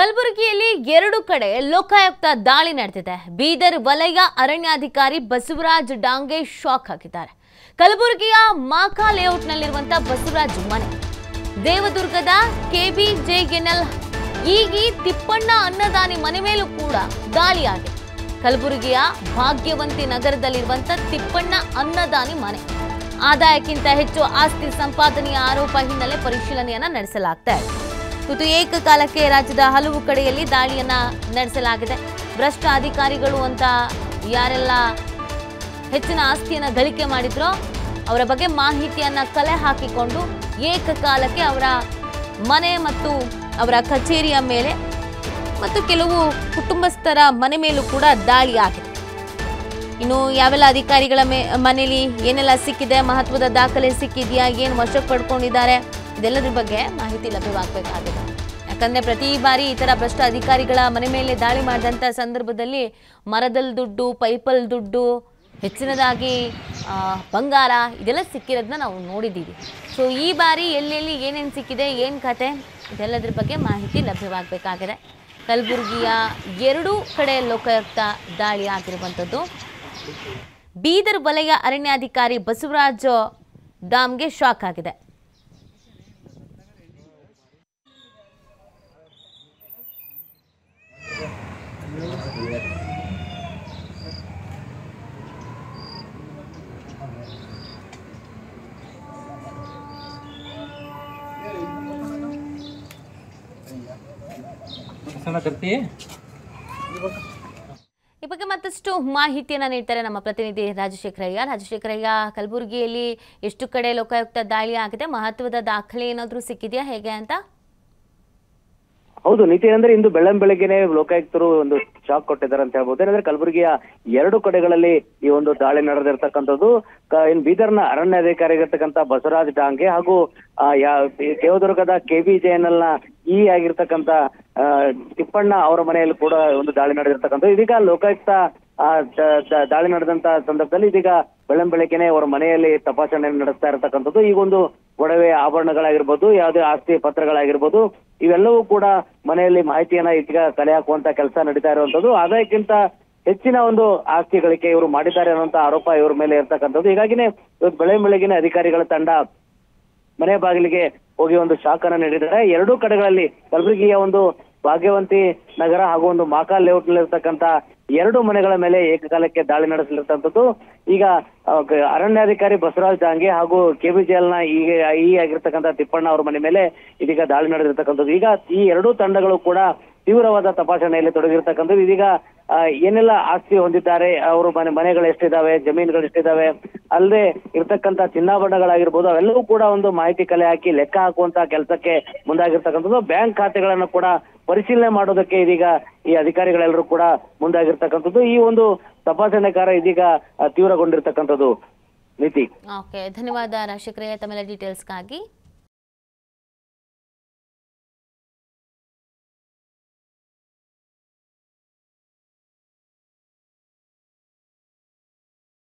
ಕಲಬುರಗಿಯಲ್ಲಿ ಎರಡು ಕಡೆ ಲೋಕಾಯುಕ್ತ ದಾಳಿ ನಡೆದಿದೆ. ಬೀದರ್ ವಲಯ ಅರಣ್ಯಾಧಿಕಾರಿ ಬಸವರಾಜ್ ಡಾಂಗೆ ಶಾಕ್ ಹಾಕಿದ್ದಾರೆ. ಕಲಬುರಗಿಯ ಮಾಕಾ ಲೇಔಟ್ನಲ್ಲಿರುವಂತಹ ಬಸವರಾಜ್ ಮನೆ, ದೇವದುರ್ಗದ ಕೆಬಿಜೆಎನ್ಎಲ್ ಈಗಿ ತಿಪ್ಪಣ್ಣ ಅನ್ನದಾನಿ ಮನೆ ಮೇಲೂ ಕೂಡ ದಾಳಿಯಾಗಿದೆ. ಕಲಬುರಗಿಯ ಭಾಗ್ಯವಂತಿ ನಗರದಲ್ಲಿರುವಂತಹ ತಿಪ್ಪಣ್ಣ ಅನ್ನದಾನಿ ಮನೆ, ಆದಾಯಕ್ಕಿಂತ ಹೆಚ್ಚು ಆಸ್ತಿ ಸಂಪಾದನೆಯ ಆರೋಪ ಹಿನ್ನೆಲೆ ಪರಿಶೀಲನೆಯನ್ನ ನಡೆಸಲಾಗ್ತಾ ಇದೆ. ಇದು ಏಕಕಾಲಕ್ಕೆ ರಾಜ್ಯದ ಹಲವು ಕಡೆಯಲ್ಲಿ ದಾಳಿಯನ್ನ ನಡೆಸಲಾಗಿದೆ. ಭ್ರಷ್ಟ ಅಧಿಕಾರಿಗಳು ಅಂತ ಯಾರೆಲ್ಲ ಹೆಚ್ಚಿನ ಆಸ್ತಿಯನ್ನ ಗಳಿಕೆ ಮಾಡಿದ್ರೋ ಅವರ ಬಗ್ಗೆ ಮಾಹಿತಿಯನ್ನ ಕಲೆ ಹಾಕಿಕೊಂಡು ಏಕಕಾಲಕ್ಕೆ ಅವರ ಮನೆ ಮತ್ತು ಅವರ ಕಚೇರಿಯ ಮೇಲೆ ಮತ್ತು ಕೆಲವು ಕುಟುಂಬಸ್ಥರ ಮನೆ ಮೇಲೂ ಕೂಡ ದಾಳಿ ಆಗಿದೆ. ಇನ್ನು ಯಾವೆಲ್ಲ ಅಧಿಕಾರಿಗಳ ಮನೆಯಲ್ಲಿ ಏನೆಲ್ಲ ಸಿಕ್ಕಿದೆ, ಮಹತ್ವದ ದಾಖಲೆ ಸಿಕ್ಕಿದೆಯಾ, ಏನು ವಶಕ್ಕೆ ಪಡ್ಕೊಂಡಿದ್ದಾರೆ, ಇದೆಲ್ಲದ್ರ ಬಗ್ಗೆ ಮಾಹಿತಿ ಲಭ್ಯವಾಗಬೇಕಾಗಿದೆ. ಯಾಕಂದರೆ ಪ್ರತಿ ಬಾರಿ ಈ ಥರ ಭ್ರಷ್ಟ ಅಧಿಕಾರಿಗಳ ಮನೆ ಮೇಲೆ ದಾಳಿ ಮಾಡಿದಂಥ ಸಂದರ್ಭದಲ್ಲಿ ಮರದಲ್ಲಿ ದುಡ್ಡು, ಪೈಪಲ್ ದುಡ್ಡು, ಹೆಚ್ಚಿನದಾಗಿ ಬಂಗಾರ ಇದೆಲ್ಲ ಸಿಕ್ಕಿರೋದನ್ನ ನಾವು ನೋಡಿದ್ದೀವಿ. ಸೊ ಈ ಬಾರಿ ಎಲ್ಲೆಲ್ಲಿ ಏನೇನು ಸಿಕ್ಕಿದೆ, ಏನು ಕತೆ, ಇದೆಲ್ಲದ್ರ ಬಗ್ಗೆ ಮಾಹಿತಿ ಲಭ್ಯವಾಗಬೇಕಾಗಿದೆ. ಕಲಬುರಗಿಯ ಎರಡೂ ಕಡೆ ಲೋಕಾಯುಕ್ತ ದಾಳಿ ಆಗಿರುವಂಥದ್ದು. ಬೀದರ್ ವಲಯ ಅರಣ್ಯಾಧಿಕಾರಿ ಬಸವರಾಜ್ ಡಾಮ್ಗೆ ಶಾಕ್ ಆಗಿದೆ. ಈ ಬಗ್ಗೆ ಮತ್ತಷ್ಟು ಮಾಹಿತಿಯನ್ನ ನೀಡ್ತಾರೆ ನಮ್ಮ ಪ್ರತಿನಿಧಿ ರಾಜಶೇಖರಯ್ಯ. ರಾಜಶೇಖರಯ್ಯ, ಕಲಬುರಗಿಯಲ್ಲಿ ಎಷ್ಟು ಕಡೆ ಲೋಕಾಯುಕ್ತ ದಾಳಿ ಆಗಿದೆ, ಮಹತ್ವದ ದಾಖಲೆ ಏನಾದರೂ ಸಿಕ್ಕಿದೆಯಾ, ಹೇಗೆ ಅಂತ? ಹೌದು ನೀತಿ, ಅಂದ್ರೆ ಇಂದು ಬೆಳ್ಳಂಬೆಳಗ್ಗೆನೆ ಲೋಕಾಯುಕ್ತರು ಒಂದು ಶಾಕ್ ಕೊಟ್ಟಿದ್ದಾರೆ ಅಂತ ಹೇಳ್ಬೋದು. ಏನಂದ್ರೆ ಕಲಬುರಗಿಯ ಎರಡು ಕಡೆಗಳಲ್ಲಿ ಈ ಒಂದು ದಾಳಿ ನಡೆದಿರ್ತಕ್ಕಂಥದ್ದು. ಇನ್ ಬೀದರ್ನ ಅರಣ್ಯಾಧಿಕಾರಿ ಆಗಿರ್ತಕ್ಕಂಥ ಬಸವರಾಜ್ ಡಾಂಗೆ ಹಾಗೂ ದೇವದುರ್ಗದ ಕೆಬಿಜೆಎನ್ಎಲ್ ನ ಆಗಿರ್ತಕ್ಕಂಥ ತಿಪ್ಪಣ್ಣ ಅವರ ಮನೆಯಲ್ಲಿ ಕೂಡ ಒಂದು ದಾಳಿ ನಡೆದಿರ್ತಕ್ಕಂಥದ್ದು. ಇದೀಗ ಲೋಕಾಯುಕ್ತ ದಾಳಿ ನಡೆದಂತ ಸಂದರ್ಭದಲ್ಲಿ ಇದೀಗ ಬೆಳ್ಳಂಬೆಳಗ್ಗೆನೆ ಅವರ ಮನೆಯಲ್ಲಿ ತಪಾಸಣೆ ನಡೆಸ್ತಾ ಇರತಕ್ಕಂಥದ್ದು. ಈ ಒಂದು ಒಡವೆ ಆಭರಣಗಳಾಗಿರ್ಬೋದು, ಯಾವುದೇ ಆಸ್ತಿ ಪತ್ರಗಳಾಗಿರ್ಬೋದು, ಇವೆಲ್ಲವೂ ಕೂಡ ಮನೆಯಲ್ಲಿ ಮಾಹಿತಿಯನ್ನ ಇದೀಗ ಕಲೆ ಹಾಕುವಂತ ಕೆಲಸ ನಡೀತಾ ಇರುವಂತದ್ದು. ಆದಾಯಕ್ಕಿಂತ ಹೆಚ್ಚಿನ ಒಂದು ಆಸ್ತಿ ಗಳಿಕೆ ಇವರು ಮಾಡಿದ್ದಾರೆ ಅನ್ನುವಂತ ಆರೋಪ ಇವ್ರ ಮೇಲೆ ಇರ್ತಕ್ಕಂಥದ್ದು. ಹೀಗಾಗಿನೇ ಇವತ್ತು ಬೆಳ್ಳಂಬೆಳಗ್ಗೆನೆ ಅಧಿಕಾರಿಗಳ ತಂಡ ಮನೆ ಬಾಗಿಲಿಗೆ ಹೋಗಿ ಒಂದು ಶಾಕ್ ಅನ್ನ ನೀಡಿದ್ದಾರೆ. ಎರಡೂ ಕಡೆಗಳಲ್ಲಿ ಕಲಬುರಗಿಯ ಒಂದು ಭಾಗ್ಯವಂತಿ ನಗರ ಹಾಗೂ ಒಂದು ಮಾಕಾ ಲೇಔಟ್ ನಲ್ಲಿರ್ತಕ್ಕಂಥ ಎರಡು ಮನೆಗಳ ಮೇಲೆ ಏಕಕಾಲಕ್ಕೆ ದಾಳಿ ನಡೆಸಲಿರ್ತಕ್ಕಂಥದ್ದು. ಈಗ ಅರಣ್ಯಾಧಿಕಾರಿ ಬಸವರಾಜ್ ಡಾಂಗೆ ಹಾಗೂ ಕೆಬಿಜೆಎಲ್ ನ ಆಗಿರ್ತಕ್ಕಂಥ ತಿಪ್ಪಣ್ಣ ಅವರ ಮನೆ ಮೇಲೆ ಇದೀಗ ದಾಳಿ ನಡೆದಿರ್ತಕ್ಕಂಥದ್ದು. ಈಗ ಈ ಎರಡೂ ತಂಡಗಳು ಕೂಡ ತೀವ್ರವಾದ ತಪಾಸಣೆಯಲ್ಲಿ ತೊಡಗಿರ್ತಕ್ಕಂಥದ್ದು. ಇದೀಗ ಏನೆಲ್ಲ ಆಸ್ತಿ ಹೊಂದಿದ್ದಾರೆ, ಅವರು ಮನೆಗಳು ಎಷ್ಟಿದಾವೆ, ಜಮೀನುಗಳು ಎಷ್ಟಿದಾವೆ, ಅಲ್ಲದೆ ಇರ್ತಕ್ಕಂಥ ಚಿನ್ನಾಭರಣಗಳಾಗಿರ್ಬೋದು, ಅವೆಲ್ಲವೂ ಕೂಡ ಒಂದು ಮಾಹಿತಿ ಕಲೆ ಹಾಕಿ ಲೆಕ್ಕ ಹಾಕುವಂತ ಕೆಲಸಕ್ಕೆ ಮುಂದಾಗಿರ್ತಕ್ಕಂಥದ್ದು. ಬ್ಯಾಂಕ್ ಖಾತೆಗಳನ್ನ ಕೂಡ ಪರಿಶೀಲನೆ ಮಾಡೋದಕ್ಕೆ ಇದೀಗ ಈ ಅಧಿಕಾರಿಗಳೆಲ್ಲರೂ ಕೂಡ ಮುಂದಾಗಿರ್ತಕ್ಕಂಥದ್ದು. ಈ ಒಂದು ತಪಾಸಣೆ ಕಾರ್ಯ ಇದೀಗ ತೀವ್ರಗೊಂಡಿರ್ತಕ್ಕಂಥದ್ದು. ನೀತಿ, ಓಕೆ, ಧನ್ಯವಾದ ರಾಜಶೇಖರಯ್ಯ ತಮ್ಮೆಲ್ಲ ಡೀಟೇಲ್ಸ್ಗಾಗಿ.